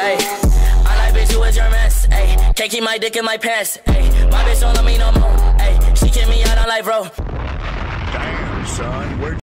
Ayy, I like bitch, you a germ ass. Ayy, can't keep my dick in my pants. Ayy, my bitch don't love me no more. Ayy, she kick me out on life, bro. Damn, son, where